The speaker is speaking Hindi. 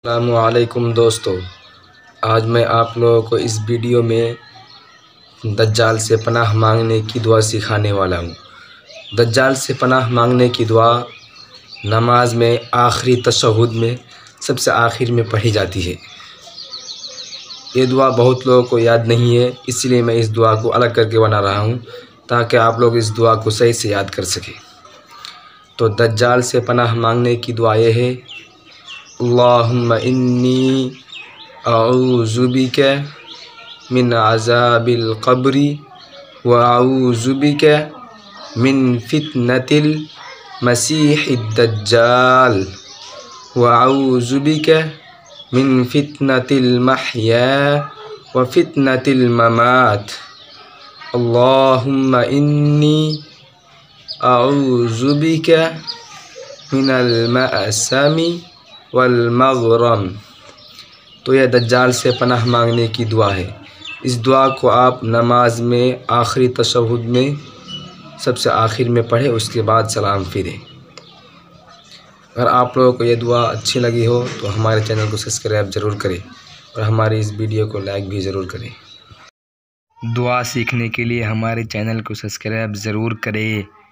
अस्सलामुअलैकुम दोस्तों, आज मैं आप लोगों को इस वीडियो में दज्जाल से पनाह मांगने की दुआ सिखाने वाला हूँ। दज्जाल से पनाह मांगने की दुआ नमाज में आखिरी तशहुद में सबसे आखिर में पढ़ी जाती है। ये दुआ बहुत लोगों को याद नहीं है, इसलिए मैं इस दुआ को अलग करके बना रहा हूँ ताकि आप लोग इस दुआ को सही से याद कर सकें। तो दज्जाल से पनाह मांगने की दुआ ये है, अल्लाहुम्मा इन्नी अऊज़ु बिका मिन अज़ाबिल क़ब्रि व अऊज़ु बिका मिन फितनतिल मसीहिद दज्जाल व अऊज़ु बिका मिन फितनतिल महया व फितनतिल ममात। अल्लाहुम्मा इन्नी अऊज़ु बिका मिनल मअसमी वल मग़रम। तो यह दज्जाल से पनाह मांगने की दुआ है। इस दुआ को आप नमाज में आखिरी तशहुद में सबसे आखिर में पढ़ें, उसके बाद सलाम फिरें। अगर आप लोगों को यह दुआ अच्छी लगी हो तो हमारे चैनल को सब्सक्राइब ज़रूर करें और हमारी इस वीडियो को लाइक भी ज़रूर करें। दुआ सीखने के लिए हमारे चैनल को सब्सक्राइब ज़रूर करें।